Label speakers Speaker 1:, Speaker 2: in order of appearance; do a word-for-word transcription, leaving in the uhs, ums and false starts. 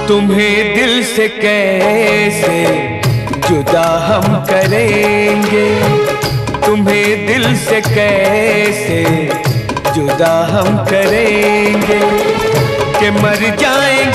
Speaker 1: तुम्हें दिल से कैसे जुदा हम करेंगे, तुम्हें दिल से कैसे जुदा हम करेंगे कि मर जाएंगे